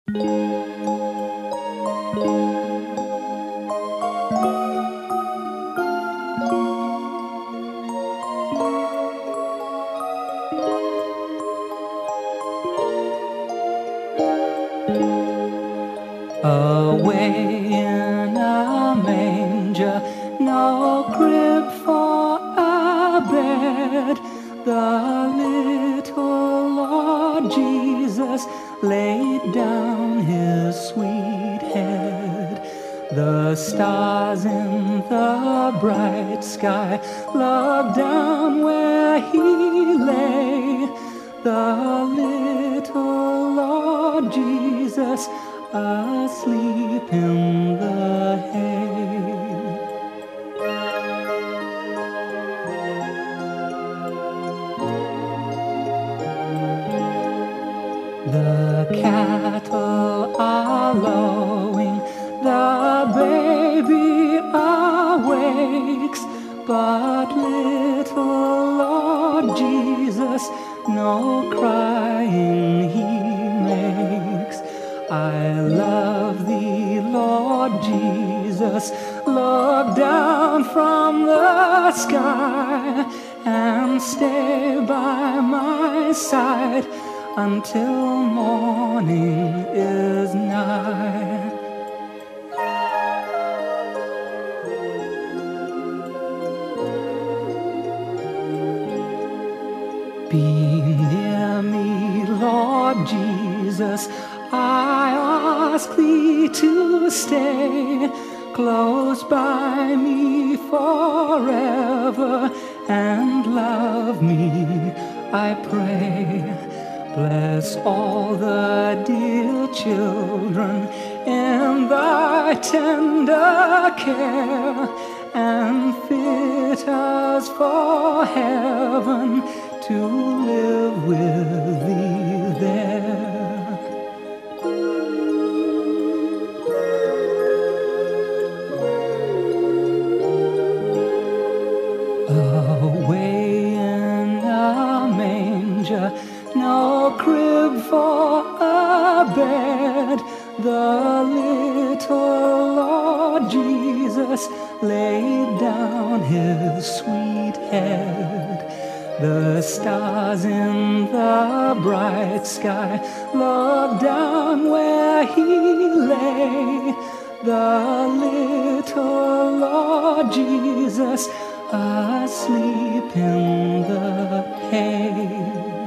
Away in a manger, no crib for a bed, the little Lord Jesus laid down his sweet head. The stars in the bright sky looked down where he lay. The little Lord Jesus asleep in the hay. The cattle are lowing, the baby awakes, but little Lord Jesus no crying he makes. I love thee, Lord Jesus, look down from the sky and stay by my side until morning is nigh. Be near me, Lord Jesus, I ask thee to stay close by me forever and love me, I pray. Bless all the dear children in thy tender care, and fit us for heaven to live with thee there. Away in a manger, no crib for a bed, the little Lord Jesus laid down his sweet head. The stars in the bright sky looked down where he lay. The little Lord Jesus asleep in the hay.